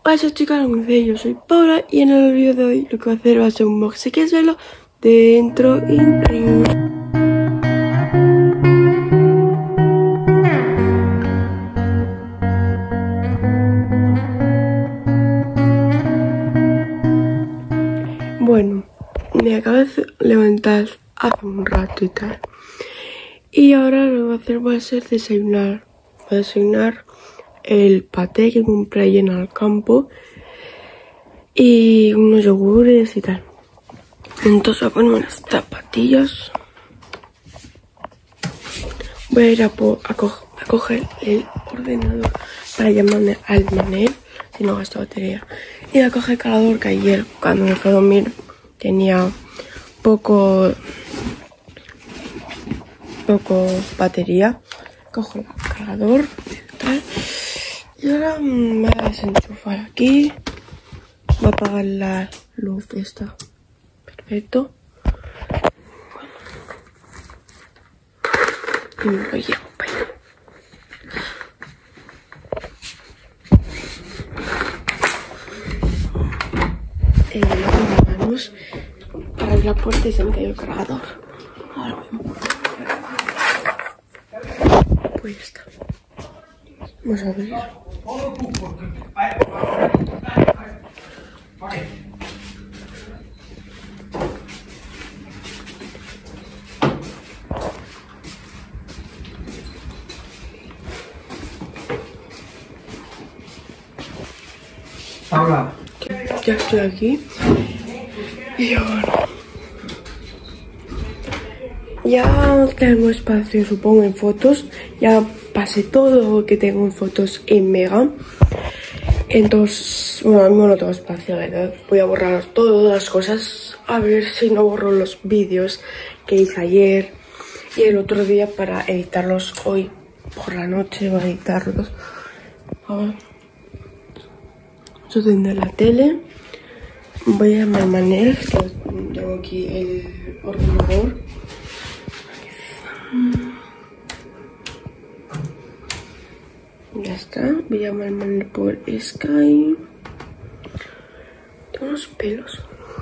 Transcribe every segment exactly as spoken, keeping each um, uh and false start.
Hola chicas, como dice, yo soy Paula y en el vídeo de hoy lo que voy a hacer va a ser un vlog. Si quieres verlo, dentro intro. Bueno, me acabo de levantar hace un rato y tal. Y ahora lo que voy a hacer va a ser desayunar. Voy a desayunar el paté que compré ayer en el campo y unos yogures y tal. Entonces voy a poner unas zapatillas. Voy a ir a, a, co a coger el ordenador para llamarme al Manel, si no gasto batería. Y a coger el cargador, que ayer cuando me fui a dormir tenía poco, poco batería. Cojo el cargador y tal. Y ahora me voy a desenchufar aquí. Voy a apagar la luz esta. Perfecto. Y me lo llevo para allá. Eh, no tengo manos para abrir la puerta y se me cayó el cargador. Ahora mismo. Pues ya está. Vamos a abrir. Paula. Ya estoy aquí. Y ahora ya tengo espacio, supongo, en fotos. Ya pasé todo lo que tengo en fotos en Mega. Entonces, bueno, a mí no tengo espacio, la verdad. Voy a borrar todas las cosas. A ver si no borro los vídeos que hice ayer y el otro día para editarlos hoy por la noche. Voy a editarlos. A ver. Yo tendré la tele. Voy a llamar a Manel, que tengo aquí el ordenador. Ya está. Voy a llamar a Manel por Skype. Tengo unos pelos.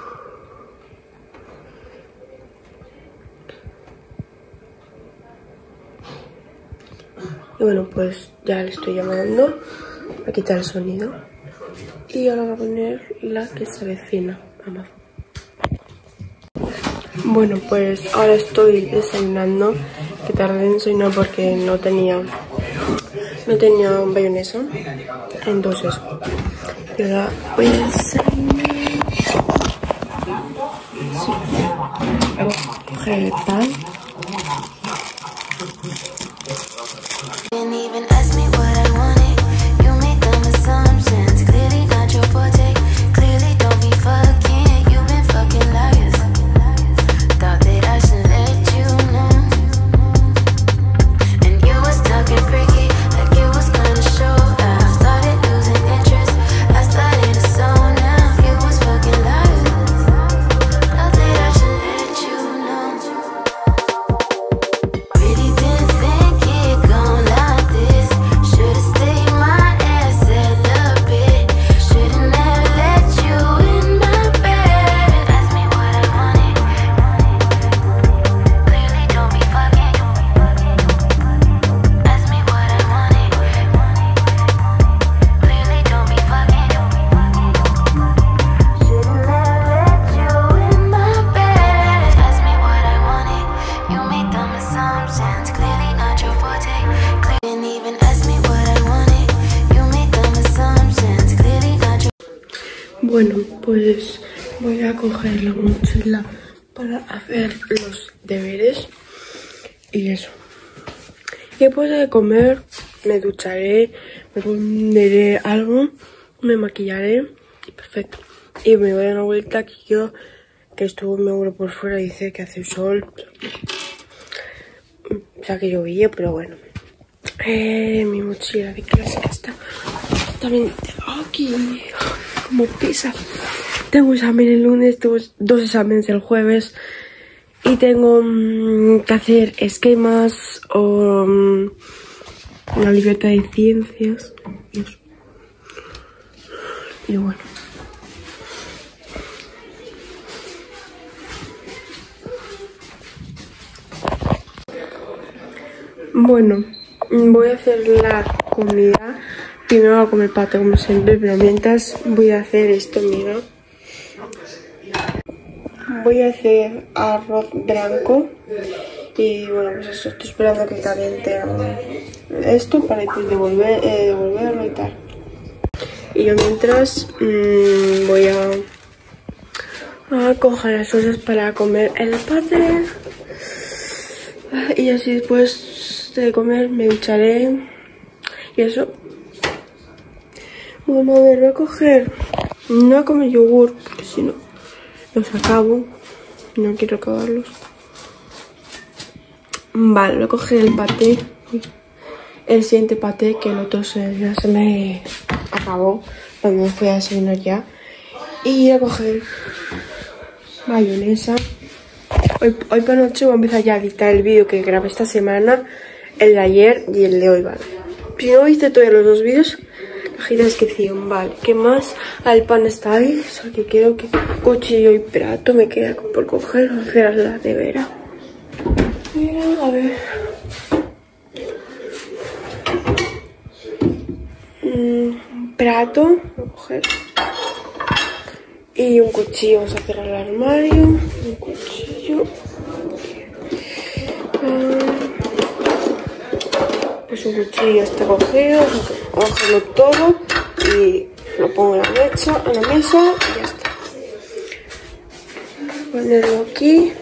Y bueno, pues ya le estoy llamando. Voy a quitar el sonido. Y ahora voy a poner la que se avecina. Vamos. Bueno, pues ahora estoy desayunando. Que tardé en desayunar porque no tenía no tenía mayonesa. Entonces, y ahora voy a desayunar. Sí. Voy a coger el pan. Bueno, pues voy a coger la mochila para hacer los deberes y eso. Y después de comer me ducharé, me pondré algo, me maquillaré y perfecto. Y me voy a dar una vuelta que yo, que estuvo mi abuelo por fuera, dice que hace sol. O sea que llovía, pero bueno. Eh, mi mochila de clase que está también aquí. Como pisa. Tengo examen el lunes, tengo dos exámenes el jueves y tengo mmm, que hacer esquemas o mmm, la libreta de ciencias. y bueno. Bueno, voy a hacer la comida. Primero voy a comer paté como siempre, pero mientras voy a hacer esto, mira. Voy a hacer arroz blanco. Y bueno, pues eso, estoy esperando que caliente esto para después devolver, eh, devolverlo y tal. Y yo mientras mmm, voy a, a coger las cosas para comer el paté. Y así después de comer me ducharé y eso. Bueno, a ver, voy a coger, no voy a comer yogur, porque si no los acabo, no quiero acabarlos. Vale, voy a coger el paté, el siguiente paté, que el otro se, ya se me acabó cuando me fui a desayunar ya. Y voy a coger mayonesa. Hoy, hoy por noche voy a empezar ya a editar el vídeo que grabé esta semana, el de ayer y el de hoy, ¿vale? Si no viste todavía los dos vídeos, cajita de descripción, ¿vale? ¿Qué más? Ah, el pan está ahí, o sea que quiero que cuchillo y plato me queda por coger, hacer la nevera. Mira, a ver. Un plato, voy a coger. Y un cuchillo, vamos a cerrar el armario. Un cuchillo. Pues un cuchillo ya está cogido. Voy a cogerlo todo y lo pongo en la mesa, en la mesa y ya está. Ponerlo aquí.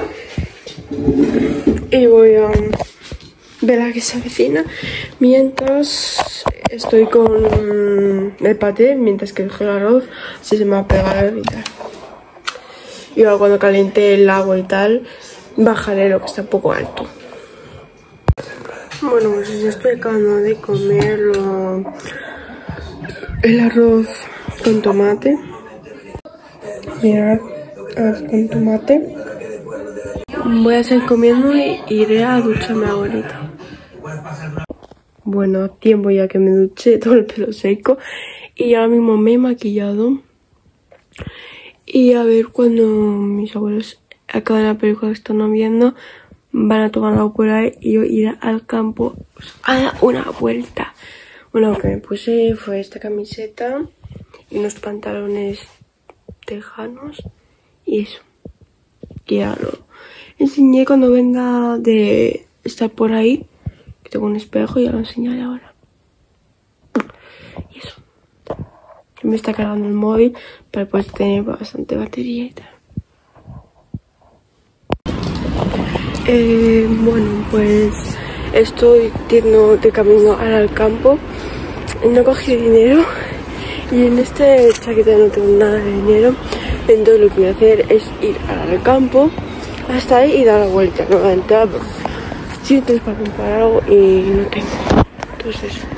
Y voy a ver a qué se avecina mientras estoy con el paté, mientras que dejo el arroz, así se me va a pegar y tal. Y ahora cuando caliente el agua y tal, bajaré lo que está un poco alto. Bueno, pues ya estoy acabando de comer lo, el arroz con tomate. Mirad, arroz con tomate. Voy a seguir comiendo y iré a ducharme ahorita. Bueno, tiempo ya que me duché, todo el pelo seco. Y ahora mismo me he maquillado. Y a ver cuando mis abuelos acaben la película que están viendo, van a tomar algo por ahí y yo iré al campo a dar una vuelta. Bueno, lo que me puse fue esta camiseta y unos pantalones tejanos y eso. Que ya lo enseñé cuando venga de estar por ahí, que tengo un espejo y ya lo enseñaré ahora. Y eso. Me está cargando el móvil para poder tener bastante batería y tal. Eh, bueno, pues estoy yendo de camino al campo. No cogí dinero y en este chaqueta no tengo nada de dinero. Entonces lo que voy a hacer es ir al campo hasta ahí y dar la vuelta, no la entrada, porque si no tienes para comprar algo y no tengo. Entonces eso.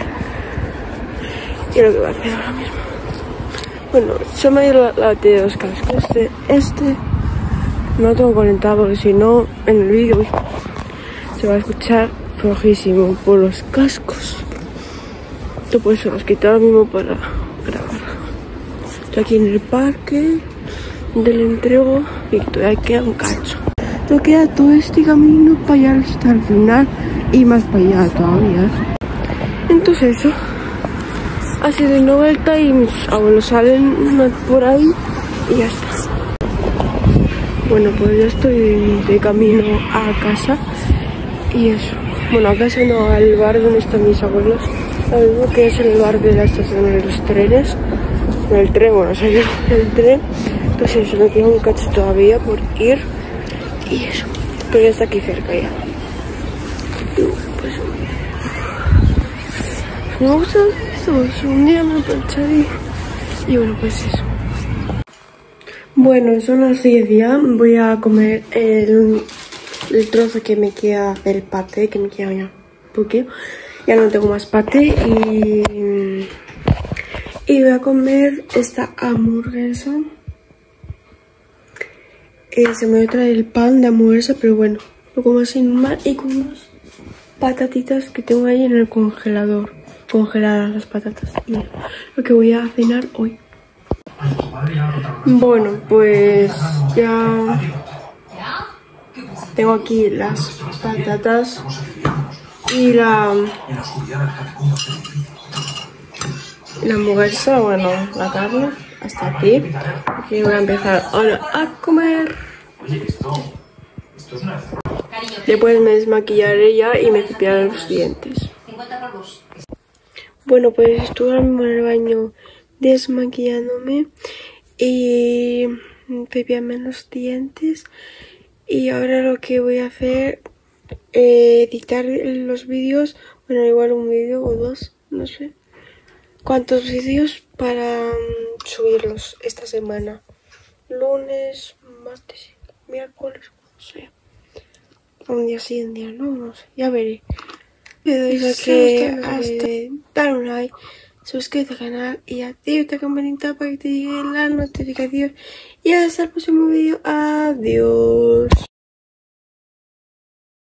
Y lo que voy a hacer ahora mismo. Bueno, se me ha ido la, la batería de los cascos. Este, este no lo tengo conectado porque si no en el vídeo se va a escuchar flojísimo por los cascos. Entonces por eso los quito ahora mismo para grabar. Estoy aquí en el parque del entrego y todavía queda un cacho. Todavía queda todo este camino para allá hasta el final y más para allá todavía. Entonces eso. Así de una vuelta y mis abuelos salen por ahí y ya está. Bueno, pues ya estoy de camino a casa y eso. Bueno, a casa no, al bar donde están mis abuelos. Algo que es el bar de la estación de los trenes. El tren, bueno, soy yo, el tren. Entonces eso, me queda un cacho todavía por ir y eso. Pero ya está aquí cerca ya. Y bueno, pues me gusta esto, pues un día me plancharé. Y bueno, pues eso. Bueno, son las diez ya. Voy a comer el, el trozo que me queda del paté, que me queda ya un poquito. Ya no tengo más paté y, y voy a comer esta hamburguesa. Eh, se me va a traer el pan de hamburguesa, pero bueno, lo como así normal y con unas patatitas que tengo ahí en el congelador. congeladas las patatas y lo que voy a cenar hoy. Bueno, pues ya tengo aquí las patatas y la, la hamburguesa, bueno, la carne, hasta aquí. Aquí voy a empezar ahora a comer. Después me desmaquillaré ya y me cepillaré los dientes. Bueno, pues estuve ahora mismo en el baño desmaquillándome y cepillarme los dientes. Y ahora lo que voy a hacer es editar los vídeos. Bueno, igual un vídeo o dos, no sé cuántos vídeos para um, subirlos esta semana. Lunes, martes, miércoles, no sé. Un día sí, un día no, no sé, ya veré. Le doy a que hasta dar un like, suscríbete al canal y activa la campanita para que te llegue la notificación. Y hasta el próximo vídeo. Adiós.